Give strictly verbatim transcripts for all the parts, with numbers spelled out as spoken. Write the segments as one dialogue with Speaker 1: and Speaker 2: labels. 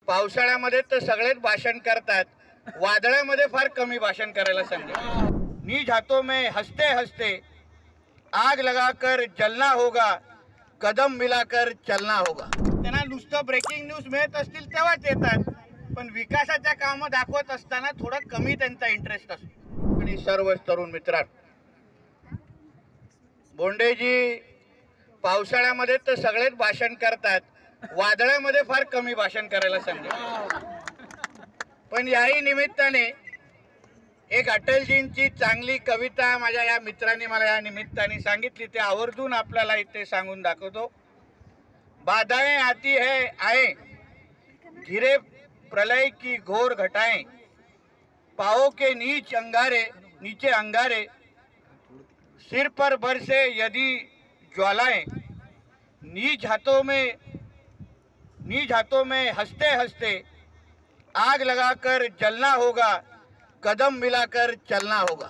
Speaker 1: पावसाळ्यामध्ये तर सगळेच भाषण करतात, वादळामध्ये फार कमी भाषण करायला सांगतात। नीज हाथों में हंसते हंसते आग लगाकर जलना होगा, कदम मिलाकर चलना होगा। त्यांना नुसतं ब्रेकिंग न्यूज मिळत असतील तेव्हाच येतात, पण विकासाच्या कामं दाखवत असताना थोडं कमी त्यांचा इंटरेस्ट असतो। आणि सर्व तरुण मित्रांनो, बोंडेजी पावसाळ्यामध्ये तर सगळेच भाषण करतात, वादळामध्ये फार कमी भाषण करायला सांगतात। पण याही निमित्ताने एक अटलजींची चांगली कविता माझ्या या मित्रांनी मला या निमित्ताने सांगितली, ते आवर्जून आपल्याला इथे सांगून दाखवतो। बाधाएं आती है आए, घिरे प्रलय की घोर घटाएं, पाओ के नीच अंगारे नीचे अंगारे, सिर पर बरसे यदि ज्वालाएं, नीच हाथों में नीच हाथों में हंसते हंसते आग लगाकर जलना होगा, कदम मिलाकर चलना होगा।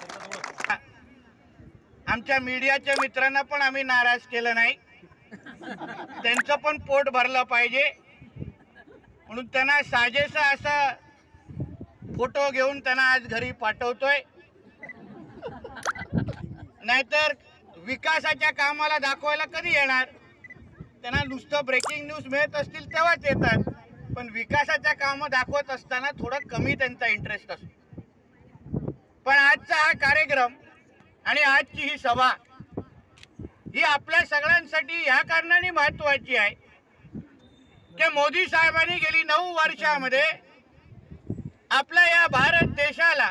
Speaker 1: आमच्या मीडियाच्या मित्रांना पण आम्ही नाराज केलं नाही, त्यांचं पण पोट भरलं पाहिजे म्हणून त्यांना साजेसा असा फोटो घेऊन त्यांना आज घरी पाठवतोय। नाहीतर विकासाच्या कामाला दाखवायला कधी येणार? त्यांना नुसतं ब्रेकिंग न्यूज मिळत असतील तेव्हाच येतात, पण विकासाच्या कामं दाखवत असताना थोडं कमी त्यांचा इंटरेस्ट असतो। पण आजचा हा कार्यक्रम आणि आजची ही सभा ही आपल्या सगळ्यांसाठी ह्या कारणाने महत्त्वाची आहे की मोदी साहेबांनी गेली नऊ वर्षामध्ये आपल्या या भारत देशाला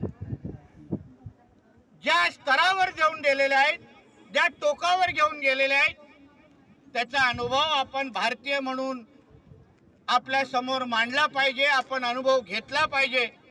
Speaker 1: ज्या स्तरावर घेऊन गेलेले आहेत, ज्या टोकावर घेऊन गेलेले आहेत, त्याचा अनुभव आपण भारतीय म्हणून आपल्या समोर मांडला पाहिजे, आपण अनुभव घेतला पाहिजे।